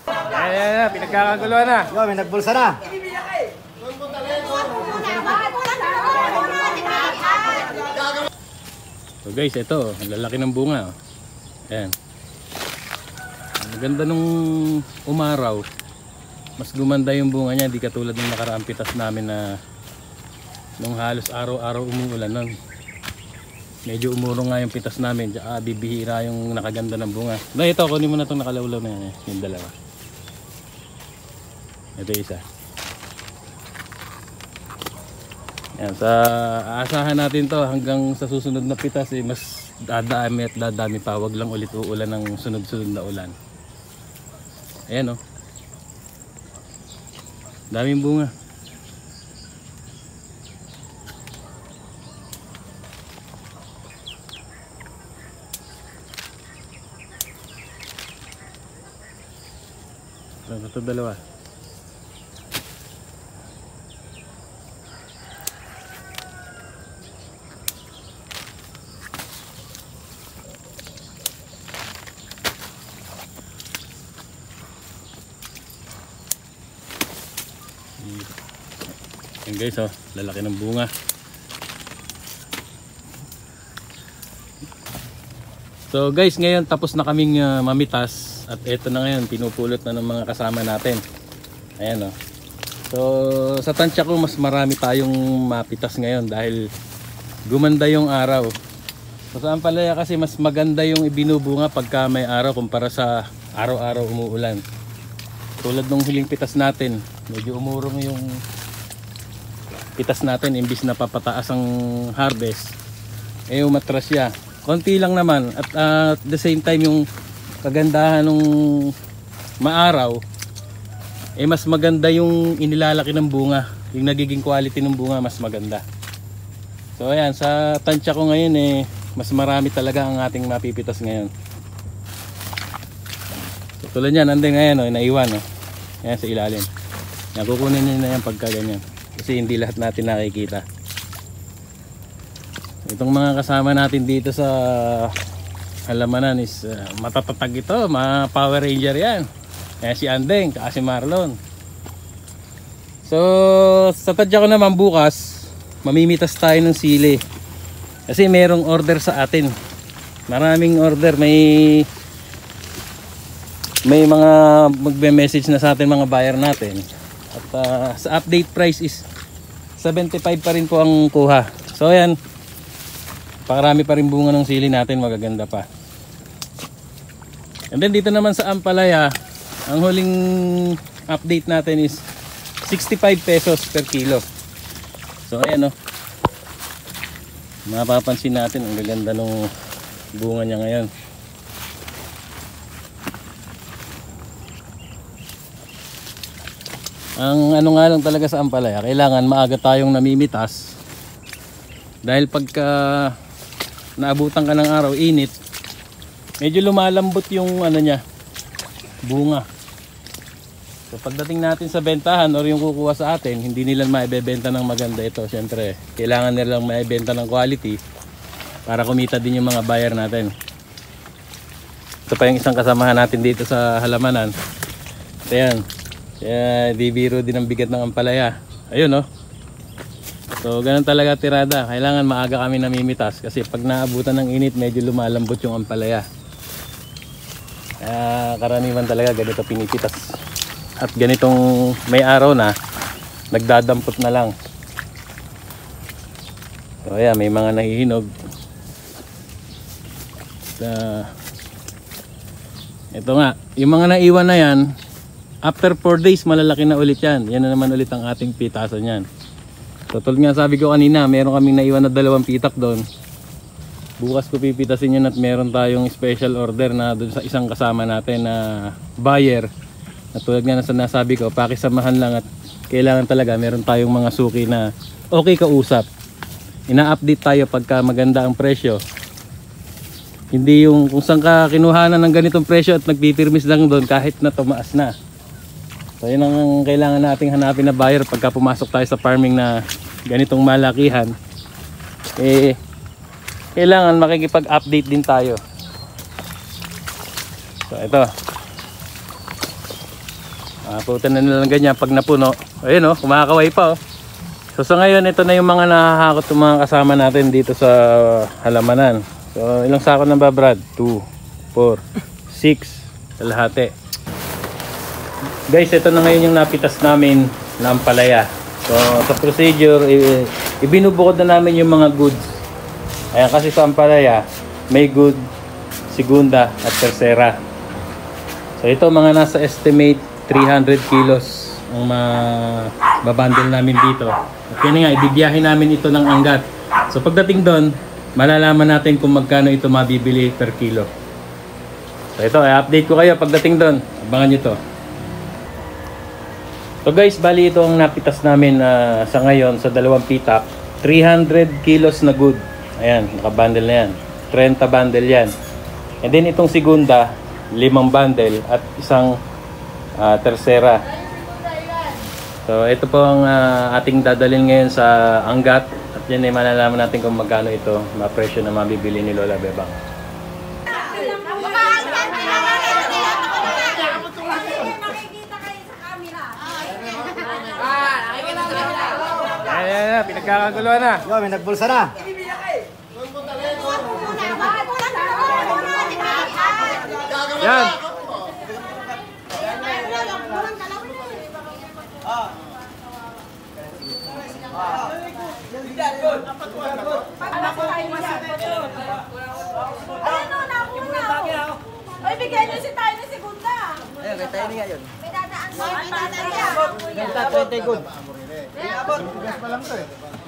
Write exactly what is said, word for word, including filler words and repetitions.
Ayan, ayan, ayan. Pinagkakaguluhan na. Yo, may nagbulsa na. So guys, ito, ang lalaki ng bunga. Oh. Ayan. Ang ganda nung umaraw. Mas gumanda yung bunga niya, di katulad ng nakaraang pitas namin na nung halos araw-araw umuulan nun. Medyo umurong nga yung pitas namin, tsaka bibihira yung nakaganda ng bunga. Na ito, kunin mo na itong nakalawlaw na yan, yung dalawa. Ito isa. Yan, sa aasahan natin to hanggang sa susunod na pitas eh, mas dadami at dadami pa. Wag lang ulit uulan ng sunod-sunod na ulan. Ayan o. Oh. Daming bunga. Ito dalawa. Ayan guys, oh, lalaki ng bunga. So guys, ngayon tapos na kaming uh, mamitas at eto na ngayon pinupulot na ng mga kasama natin. Ayan oh. So sa tansya ko mas marami tayong mapitas ngayon dahil gumanda yung araw. So sa ampalaya kasi mas maganda yung ibinubunga pagka may araw kumpara sa araw-araw umuulan. Tulad nung hiling pitas natin, medyo umurong yung pitas natin imbis na papataas ang harvest. Eh umatras siya. Konti lang naman at uh, at the same time yung kagandahan ng maaraw eh mas maganda yung inilalaki ng bunga, yung nagiging quality ng bunga mas maganda. So ayan, sa tansya ko ngayon eh mas marami talaga ang ating mapipitas ngayon. So tulad yan, andun ngayon oh, naiwan oh. Ayan sa ilalim. Nakukunin nyo na yan pagka ganyan kasi hindi lahat natin nakikita. Itong mga kasama natin dito sa halamanan is uh, matatatag ito, mga Power Ranger yan. Kaya si Andeng, kaya si Marlon. So sa tadya ko naman bukas, mamimitas tayo ng sili. Kasi merong order sa atin. Maraming order, may may mga magbe-message na sa atin mga buyer natin. At uh, sa update price is seventy-five pa rin po ang kuha. So ayan, pakarami pa rin bunga ng sili natin, magaganda pa. And then dito naman sa ampalaya, ang huling update natin is sixty-five pesos per kilo. So ayan o, mapapansin natin ang gaganda ng bunga niya ngayon. Ang ano nga lang talaga sa ampalaya, kailangan maaga tayong namimitas. Dahil pagka naabutan ka ng araw, init, medyo lumalambot yung ano niya, bunga. So pagdating natin sa bentahan or yung kukuha sa atin, hindi nila maibebenta ng maganda ito. Siyempre, kailangan nilang maibenta ng quality para kumita din yung mga buyer natin. Ito pa yung isang kasamahan natin dito sa halamanan. Ito yan. Kaya di biro din ang bigat ng ampalaya. Ayun oh. So ganun talaga tirada. Kailangan maaga kami namimitas kasi pag naabutan ng init medyo lumalambot yung ampalaya. Kaya karaniwan talaga ganito pinipitas. At ganitong may araw na nagdadampot na lang. So ayan, may mga nahihinog. Uh, ito nga, yung mga naiwan na yan, after four days malalaki na ulit yan. Yan na naman ulit ang ating pitasan yan. So tulad nga sabi ko kanina, meron kaming naiwan na dalawang pitak doon. Bukas ko pipitasin yan at meron tayong special order na doon sa isang kasama natin na buyer. At tulad nga na nasabi ko, pakisamahan lang at kailangan talaga meron tayong mga suki na okay kausap. Ina-update tayo pagka maganda ang presyo. Hindi yung kung saan ka kinuhanan ng ganitong presyo at nagpipirmis lang doon kahit na tumaas na. So yun ang kailangan nating hanapin na buyer pagka pumasok tayo sa farming na ganitong malakihan. Eh, kailangan makikipag-update din tayo. So ito. Aputan na nilang ganyan pag napuno. Ayun oh, kumakaway pa oh. So sa ngayon, ito na yung mga nakahakot ng mga kasama natin dito sa halamanan. So ilang sako na ba, Brad? two, four, six, kalahati. Guys, ito na ngayon yung napitas namin na ampalaya. So sa procedure, i- ibinubukod na namin yung mga goods. Ayan, kasi sa ampalaya, may good, segunda at tercera. So ito mga nasa estimate three hundred kilos ang mababundle namin dito. At yun nga, ibibiyahin namin ito ng Angat. So pagdating doon, malalaman natin kung magkano ito mabibili per kilo. So ito, i-update ko kayo pagdating doon. Abangan nyo to. So guys, bali ito ang napitas namin uh, sa ngayon sa dalawang pitak. three hundred kilos na good. Ayan, nakabundle na yan. thirty bundle yan. And then itong segunda, limang bundle at isang uh, tercera. So ito po ang uh, ating dadalhin ngayon sa Angat. At yan ay malalaman natin kung magkano ito ma-presyo na mabibili ni Lola Bebang. Ayan, ayan, ayan, pinagkakaguluhan na. Yo, may nagbulsa na. Yan. Ay, bigyan niyo si tayo ng segunda. Ayun, kaya tayo nga yun. May dadaan mo. May dadaan niya. Ganda, twenty good.